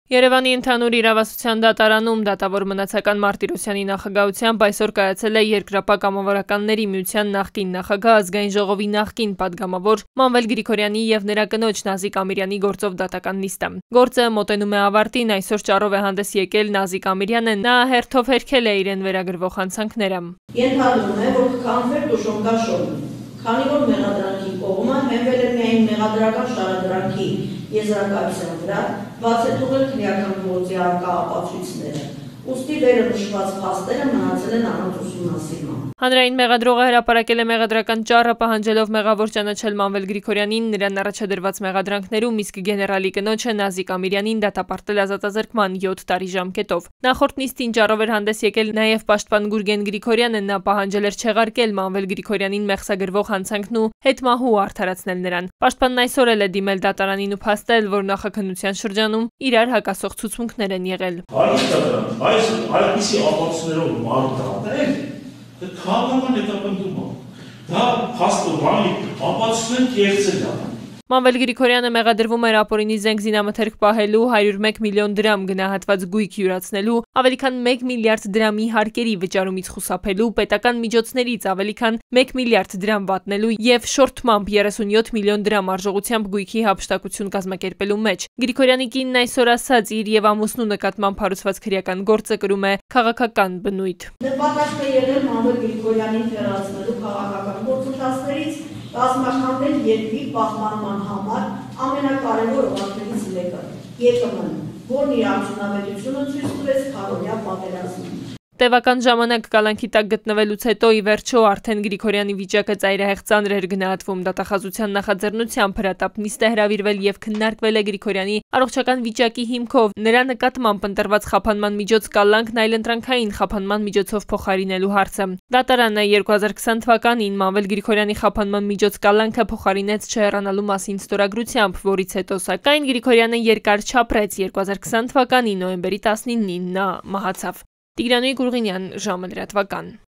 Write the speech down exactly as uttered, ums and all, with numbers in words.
Երևանի ընդհանուր իրավասության դատարանում դատավոր Մնացական Մարտիրոսյանի նախագահությամբ այսօր կայացել է Երկրապահ կամավորականների միության նախկին նախագահ, ազգային ժողովի նախկին պատգամավոր Մանվել Գրիգորյանի և նրա կնոջ Նազիկ Ամիրյանի գործով դատական նիստը։ Գործը մոտենում է ավարտին, այսօր ճառով է հանդես եկել Նազիկ Ամիրյանը, նա հերթով հերքել է իրեն վերագրվող հանցանքները։ Ենթադրում է, որ կքանդվեր Դուշոնկաշովը, քանի որ մեղադրանքի կողմը հենվել է միայն մեղադրական շարադրանքի եզրակացության վրա, բաց է թողել քրեական գործի առկա ապացույցները, ուստի վերը նշված փաստերը մնացել են առանց ուսումնասիրման։ Հանրային մեղադրողը հրապարակել է մեղադրական ճառը, պահանջելով մեղավոր ճանաչել Մանվել Գրիգորյանին, նրան առաջադրված մեղադրանքներում, իսկ գեներալի կնոջը Նազիկ Ամիրյանին դատապարտել ազատազրկման յոթ տարի ժամկետով։ Նախորդ նիստին ճառով էր հանդես եկել նաև պաշտպան Գուրգեն Գրիգորյանը, նա պահանջել էր չեղարկել Մանվել Գրիգորյանին մեղսագրվող հանցանքն ու հետմահու արդարացնել նրան։ Պաշտպանն այսօր էլ է դիմել դատարանին ու փաստել, որ նախաքննության շրջանում իրար հակասող ցուցմունքներ են եղել։ Այս այդպիսի ապացույցներով մարդանել քաղաքական հետապնդում է, դա փաստորանի ապացույցներ կերծել է։ Մանվել Գրիգորյանը մեղադրվում էր ապօրինի զենք զինամթերք պահելու, հարյուր մեկ միլիոն դրամ գնահատված գույք յուրացնելու, ավելի քան մեկ միլիարդ դրամի հարկերի վճարումից խուսափելու, պետական միջոցներից ավելի քան մեկ միլիարդ դրամ վատնելու և շորթմամբ երեսունյոթ միլիոն դրամ արժողությամբ գույքի հափշտակություն կազմակերպելու մեջ։ Գրիգորյանի կինն այսօր ասաց, իր և ամուսնու նկատմամբ հարուցված քրեական գործը կրում է քաղաքական բնույթ։ Նպատակն է եղել Մանվել Գրիգորյանին հեռացնելու քաղաքական գործընթացներից, կազմակերպել երկրի պահպանման համար ամենակարևոր օղակներից մեկը՝ ԵԿՄ-ն, որն իր արդյունավետությունը ցույց տվեց քարոզիա պատերազմում։ Տևական ժամանակ կալանքի տակ գտնվելուց հետո ի վերջո արդեն Գրիգորյանի վիճակը ծայրահեղ ծանր էր գնահատվում, դատախազության նախաձեռնությամբ հրատապ նիստ է հրավիրվել և քննարկվել է Գրիգորյանի առողջական վիճակի հիմքով նրա նկատմամբ ընտրված խափանման միջոց կալանքն այլընտրանքային խափանման միջոցով փոխարինելու հարցը։ Դատարանը երկու հազար քսան թվականին Մանվել Գրիգորյանի խափանման միջոց կալանքը փոխարինեց չհեռանալու մասին ստորագրությամբ, որից հետո սակայն Գրիգորյանը երկար չապրեց, երկու հազար քսան թվականի նոյեմբերի տասնինին նա մահացավ։ Տիգրան Գուրգենյան, ժամը լրատվական։